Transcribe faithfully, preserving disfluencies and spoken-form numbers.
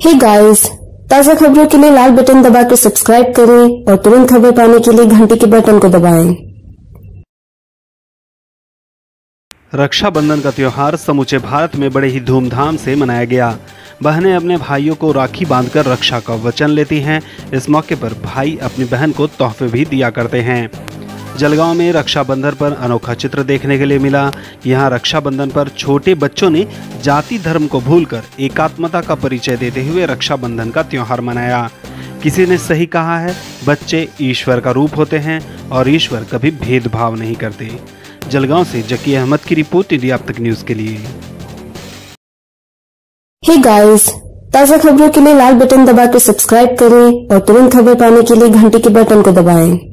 Hey guys, ताज़ा खबरों के लिए लाल बटन दबाकर सब्सक्राइब करें और तुरंत खबर पाने के लिए घंटी के बटन को दबाएं। रक्षाबंधन का त्योहार समूचे भारत में बड़े ही धूमधाम से मनाया गया। बहनें अपने भाइयों को राखी बांधकर रक्षा का वचन लेती हैं। इस मौके पर भाई अपनी बहन को तोहफे भी दिया करते हैं। जलगांव में रक्षाबंधन पर अनोखा चित्र देखने के लिए मिला। यहाँ रक्षाबंधन पर छोटे बच्चों ने जाति धर्म को भूलकर एकात्मता का परिचय देते हुए रक्षाबंधन का त्योहार मनाया। किसी ने सही कहा है, बच्चे ईश्वर का रूप होते हैं और ईश्वर कभी भेदभाव नहीं करते। जलगांव से जकी अहमद की रिपोर्ट, इंडिया अब तक न्यूज के लिए। हे गाइस, ताज़ा खबरों के लिए लाल बटन दबाकर सब्सक्राइब करें और तुरंत खबर पाने के लिए घंटी के बटन को दबाएं।